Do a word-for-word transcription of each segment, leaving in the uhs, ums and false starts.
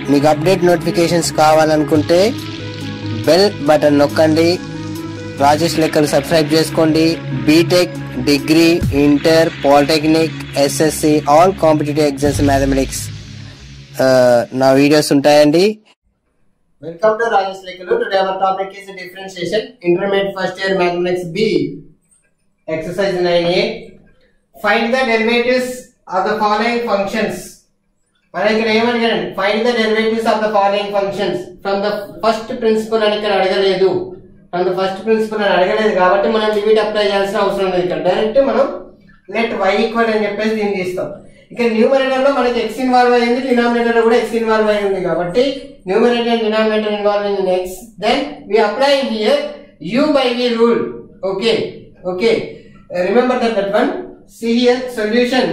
మీకు update notifications కావాలనుకుంటే bell button నొక్కండి. రాజేష్ లెక్కలు సబ్స్క్రైబ్ చేసుకోండి. BTech, degree, inter, polytechnic, SSC, all competitive exams mathematics నా వీడియోస్ ఉంటాయండి. వెల్కమ్ టు రాజేష్ లెక్కలు. Today our topic is differentiation, intermediate first year mathematics B, exercise nine A. Find the derivatives of the following functions. మనం ఇక్కడ ఏమడిగానండి, find the derivatives of the following functions from the first principle అని ఇక్కడ అడగలేదు. From the first principle అని అడగలేదు కాబట్టి మనం లిమిట్ అప్లై చేయాల్సిన అవసరం లేదు. ఇక్కడ డైరెక్ట్ మనం లెట్ y ఈక్వల్ అని చెప్పేసి దీన్ని తీస్తాం. ఇక్కడ న్యూమరేటర్ లో మనకి x ఇన్వాల్వ్ అయ్యింది, డినామినేటర్ లో కూడా x ఇన్వాల్వ్ అయ్యింది కాబట్టి numerator and denominator involving in x, then we apply here u by v rule. Okay okay remember that that one. See here solution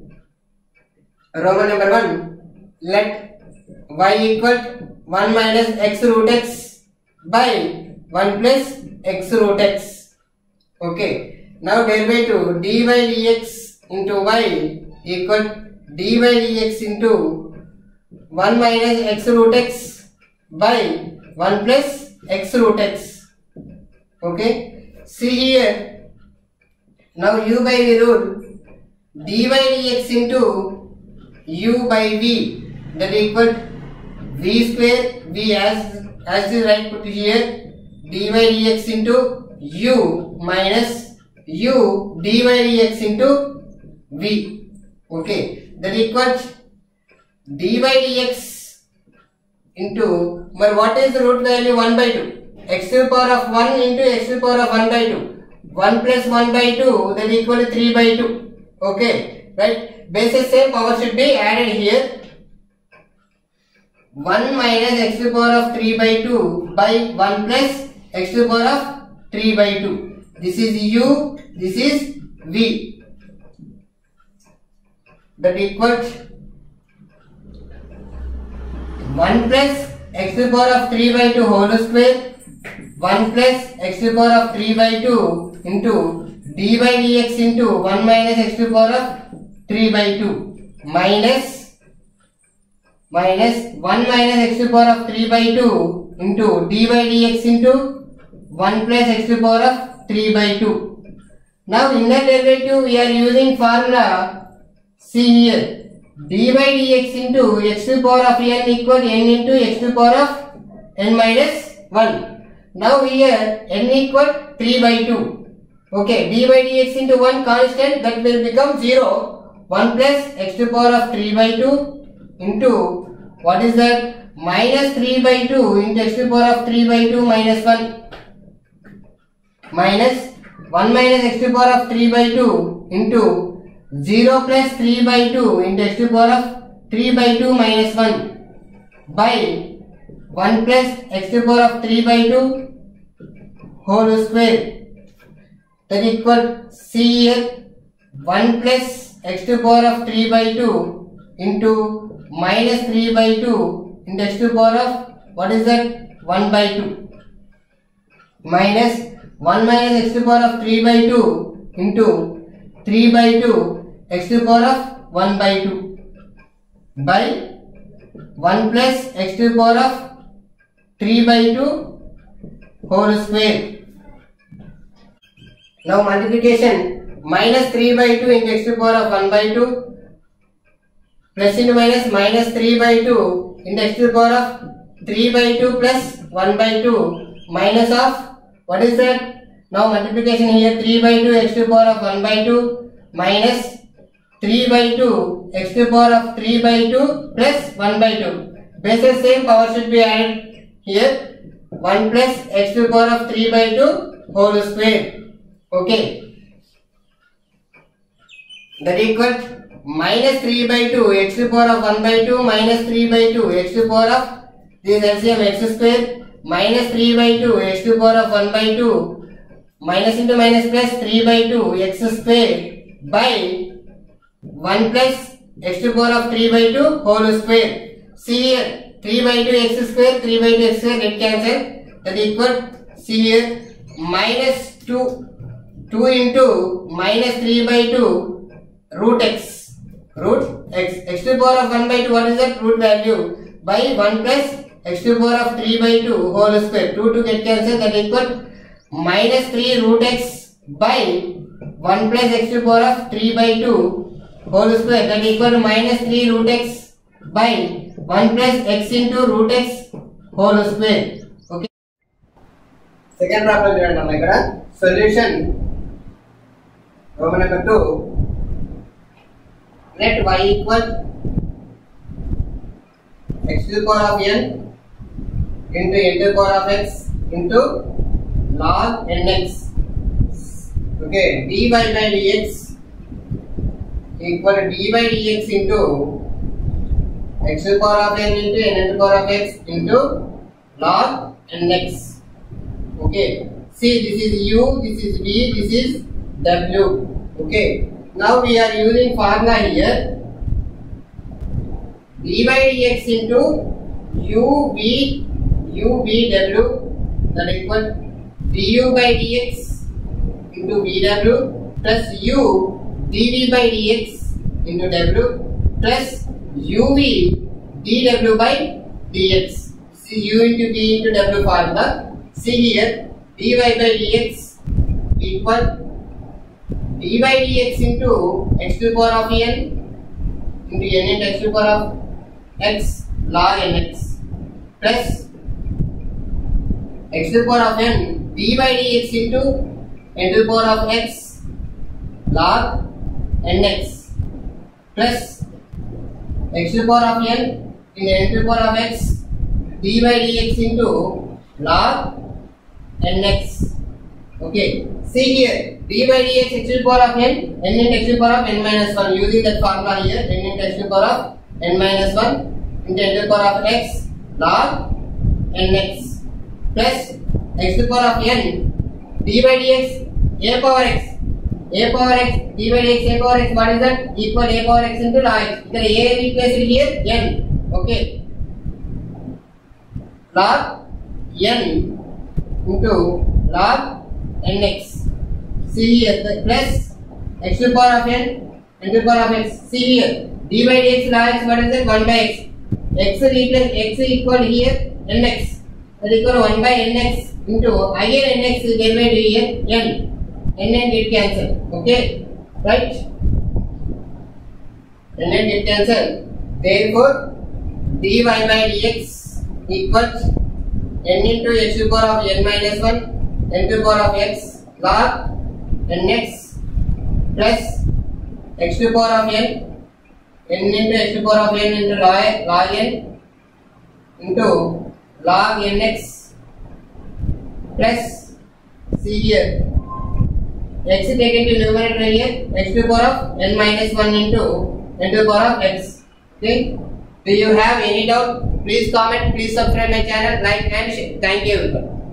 Roman number one. Let y equal one minus x root x by one plus x root x. Okay. Now derivative dy dx into y equal dy dx into one minus x root x by one plus x root x. Okay. See here. Now u by v rule dy dx into u by v, that equal v square, v as as is right put here, dy dx into u minus u dy dx into v. Okay, that equals dy dx into, but what is the root value? one by two, x to the power of one into x to the power of one by two, one plus one by two, that equal to three by two. Okay, right? Basis same, power should be added here. one minus x to the power of three by two by one plus x to the power of three by two. This is u, this is v. That equals one plus x to the power of three by two whole square, one plus x to the power of three by two into dy dx into one minus x to the power of three by two minus minus one minus x to the power of three by two into dy dx into one plus x to the power of three by two. Now in the derivative we are using formula. See here, dy dx into x to the power of n equal n into x to the power of n minus one. Now here n equal three by two. Okay, dy dx into one constant, that will become zero. one plus x to the power of three by two into, what is that, minus three by two into x to the power of three by two minus one, minus one minus x to the power of three by two into zero plus three by two into x to the power of three by two minus one by one plus x to the power of three by two whole square. That equal, see here, one plus x to the power of three by two into minus three by two into x to the power of, what is that, one by two minus one minus x to the power of three by two into three by two x to the power of one by two by one plus x to the power of three by two whole square. Now multiplication, minus three by two into x to the power of one by two plus into minus minus three by two into x to the power of three by two plus one by two minus of, what is that? Now multiplication here, three by two x to the power of one by two minus three by two x to the power of three by two plus one by two. Basis same, power should be added here, one plus x to the power of three by two whole square. Okay, that equals minus three by two x to the power of one by two minus three by two x to the power of, this is L C M, x square minus three by two x to the power of one by two minus into minus plus three by two x square by one plus x to the power of three by two whole square. See here, three by two x square, three by two x square, get cancel. That equal, see here, minus two, two into minus three by two root x, root x, x to the power of one by two, what is that, root value, by one plus x to the power of three by two whole square. two to get cancelled, that equal minus three root x by one plus x to the power of three by two whole square, that equal minus three root x by one plus x into root x whole square. Okay. Second problem చూడండి అన్న ఇక్కడ solution Roman number two, let y equal x to the power of n into n to the power of x into log nx. Okay, dy by dx equal to d by dx into x to the power of n into n to the power of x into log nx. Okay, see, this is u, this is v, this is w. Okay, now we are using formula here, d by dx into u v u v w, that equal du by dx into vw plus u dv by dx into w plus uv dw by dx. See, u into v into w formula. See here, dy by dx equal d by dx into x to the power of n into n into x to the power of x log nx plus x to the power of n d by dx into n to the power of x log nx plus x to the power of n in n to the power of x d by dx into log nx. Okay, see here, d by dx x to the power of n, n into x to the power of n minus one, using that formula here, n into x to the power of n minus one into n to the power of x log nx plus x to the power of n d by dx a power x, a power x d by dx a power x, what is that? Equal a power x into log x. Here a replaced here n. Okay, log n into log nx. See here, the plus x to the power of n, n to the power of x. See here, d by dx log x, what is that? one by x. X replace x equal here nx, that equal one by nx into again nx is divided here n. n and get cancel. Okay, right? n and get cancel. Therefore, dy by dx equals n into x to the power of n minus one n to the power of x log nx plus x to the power of n n into x to the power of n into log, log n into log nx plus, see here, x taken to numerator here, x to the power of n minus one into n to the power of x. Okay, do you have any doubt? Please comment, please subscribe my channel, like and share. Thank you.